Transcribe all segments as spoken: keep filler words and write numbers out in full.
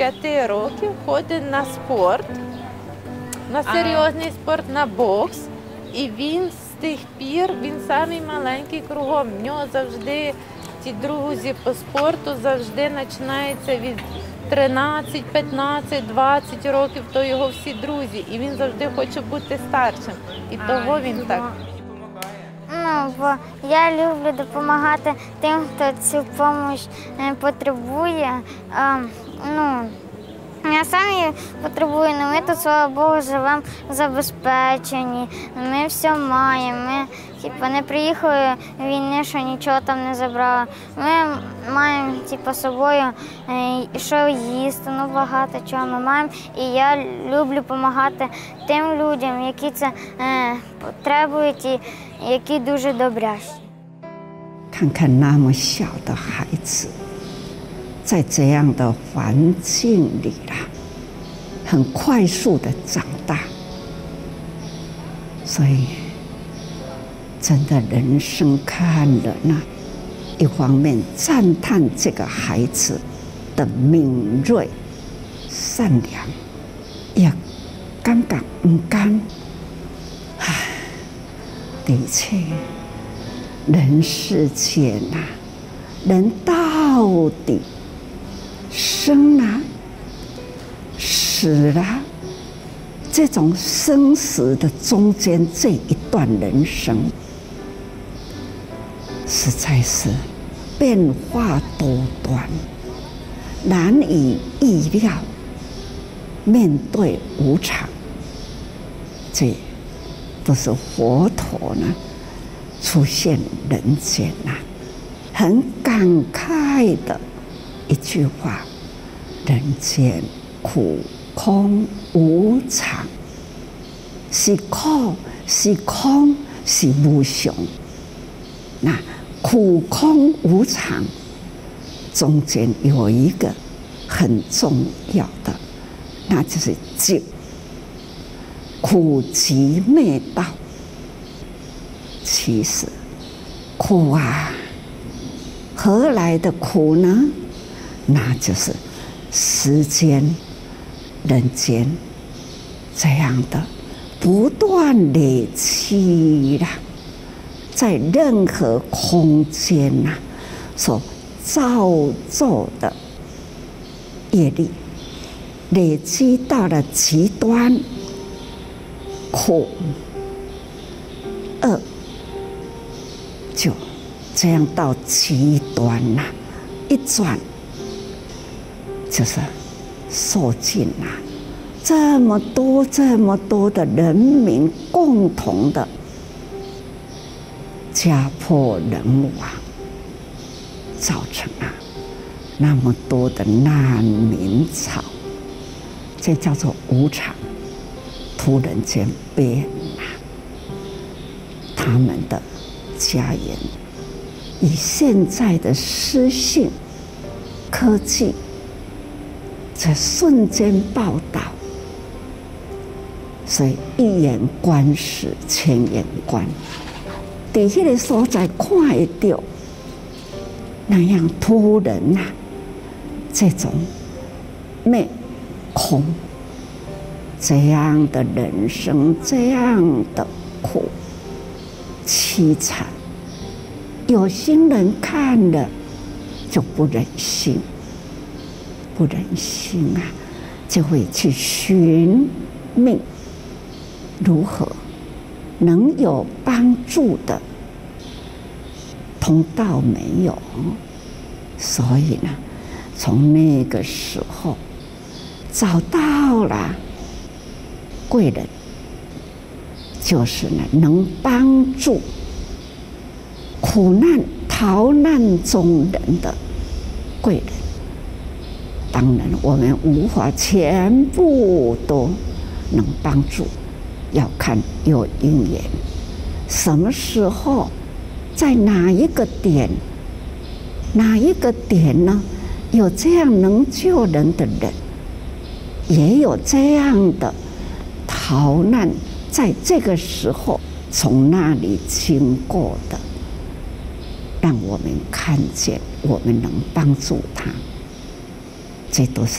п'яти років ходить на спорт, на серйозний спорт, на бокс. І він з тих пір, він самий маленький кругом. В нього завжди ті друзі по спорту завжди починаються від тринадцять, п'ятнадцять, двадцять років, то його всі друзі. І він завжди хоче бути старшим. І того він так. Ну, бо я люблю допомагати тим, хто цю допомогу потребує. А, ну, я сам її потребую, але ми тут, слава Богу, живемо забезпечені, ми все маємо. Ми типу, не приїхали в війни, що нічого там не забрали. Ми маємо типу, з собою що їсти, ну багато чого ми маємо. І я люблю допомагати тим людям, які це е, потребують і які дуже добрячі. 看看那么小的孩子，在这样的环境里啦，很快速的长大，所以真的人生看了呢，一方面赞叹这个孩子的敏锐、善良，也感觉唔甘，唉，的确。 人世间呐、啊，人到底生啊、死啊，这种生死的中间这一段人生，实在是变化多端，难以预料。面对无常，这都是佛陀呢。 出现人间呐、啊，很感慨的一句话：人间苦空无常，是苦是空是无常。那苦空无常中间有一个很重要的，那就是寂，苦集灭道。 其实，苦啊，何来的苦呢？那就是时间、人间这样的不断累积啦，在任何空间呐、啊、所造作的业力，累积到了极端，苦、恶。 就这样到极端呐、啊，一转就是受尽了、啊、这么多这么多的人民共同的家破人亡，造成啊那么多的难民潮，这叫做无常，突然间变啊，他们的。 家园以现在的私信科技，这瞬间报道，所以一眼观时，千眼观。在那个所在看得到，那样突然啊，这种灭空，这样的人生，这样的苦。 凄惨，有心人看了就不忍心，不忍心啊，就会去寻觅如何能有帮助的通道没有，所以呢，从那个时候找到了贵人。 就是呢，能帮助苦难逃难中人的贵人。当然，我们无法全部都能帮助，要看有因缘，什么时候，在哪一个点，哪一个点呢？有这样能救人的人，也有这样的逃难。 在这个时候，从那里经过的，让我们看见，我们能帮助他，这都是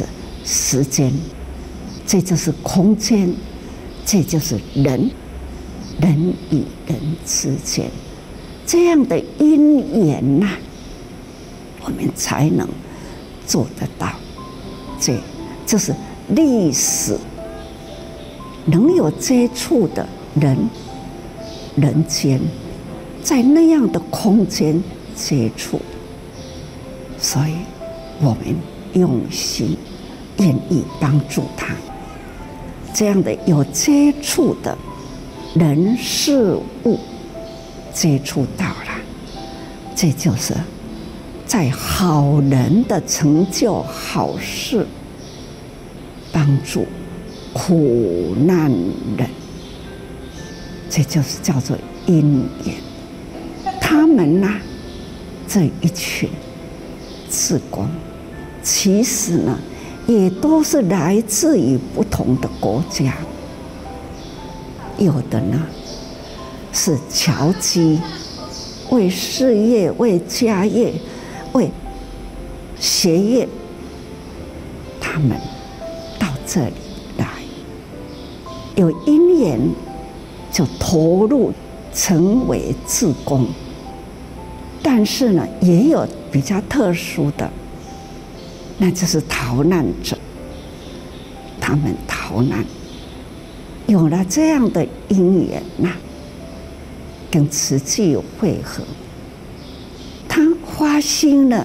时间，这就是空间，这就是人，人与人之间这样的因缘呐、啊，我们才能做得到。这就是历史能有接触的人，人间在那样的空间接触，所以我们用心愿意帮助他。这样的有接触的人事物接触到了，这就是在好人的成就好事，帮助苦难人，这就是叫做因缘。他们呢、啊，这一群志工，其实呢，也都是来自于不同的国家，有的呢是侨籍，为事业、为家业、为学业，他们到这里来，有因缘就投入成为志工。但是呢，也有比较特殊的，那就是逃难者。他们逃难，有了这样的因缘呐、啊，跟慈济会合，他发心了，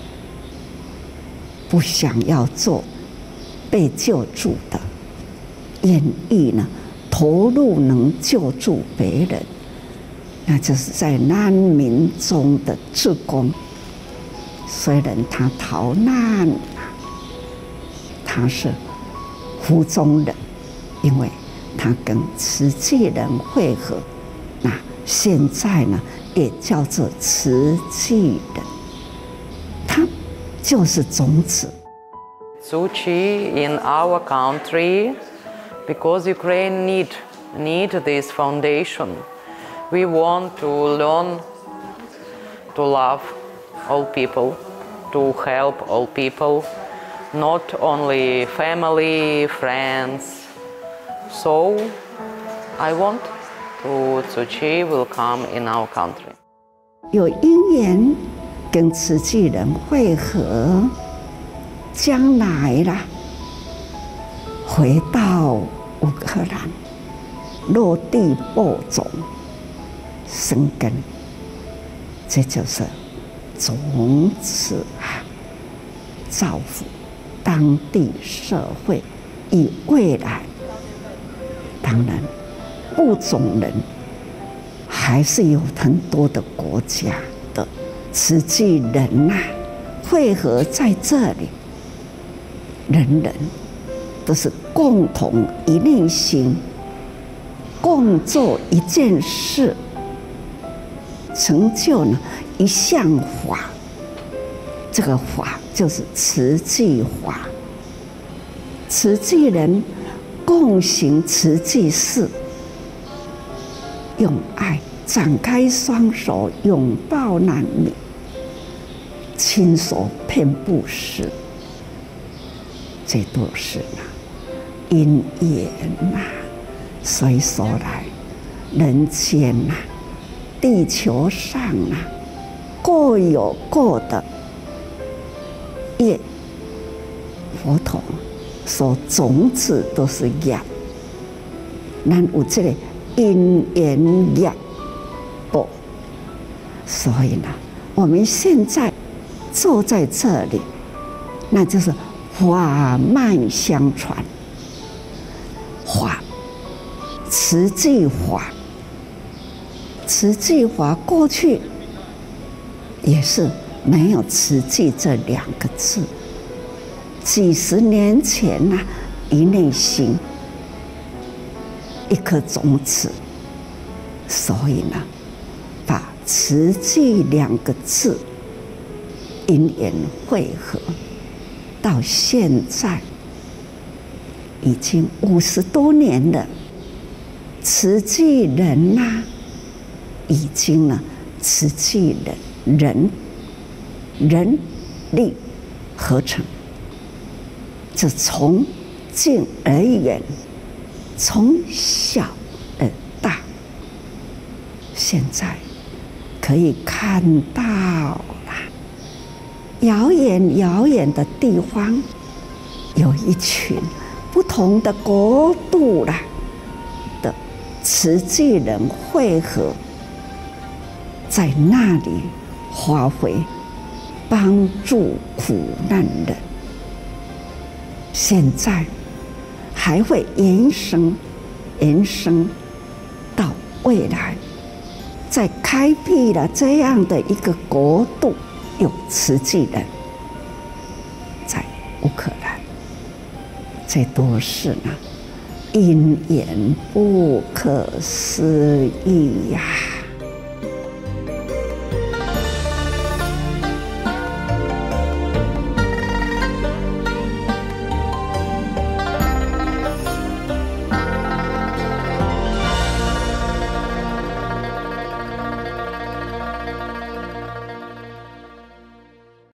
不想要做被救助的，愿意呢投入能救助别人。那就是在难民中的志工，虽然他逃难了，他是湖中人，因为他跟慈济人会合，那现在呢也叫做慈济人，他就是种子。 Tzu Chi in our country, because Ukraine need need this foundation. We want to learn to love all people, to help all people, not only family, friends. So I want to Tzu Chi will come in our country. 有因缘跟慈济人会合，将来啦，回到乌克兰，落地播种。生根，这就是种子啊，造福当地社会与未来。当然，物种人还是有很多的国家的慈济人呐、啊，汇合在这里，人人都是共同一念心，共做一件事。成就呢一项法，这个法就是慈济法。慈济人共行慈济事，用爱展开双手拥抱难民，亲手遍布施，这都是呢因缘呐，随手来人间呐。地球上啊，各有各的业，佛陀说种子都是业，咱有这个因缘业报，所以呢，我们现在坐在这里，那就是法脉相传，法，慈济法。慈济法过去也是没有慈济这两个字，几十年前呐、啊，一念心，一颗种子，所以呢，把慈济两个字因缘汇合，到现在已经五十多年了，慈济人呐、啊。已经呢，慈济人人人力合成， 这从近而远，从小而大，现在可以看到了，遥远遥远的地方，有一群不同的国度啦的慈济人汇合，在那里发挥帮助苦难人。现在还会延伸延伸到未来，在开辟了这样的一个国度，有慈济人在乌克兰，这都是呢因缘不可思议呀、啊。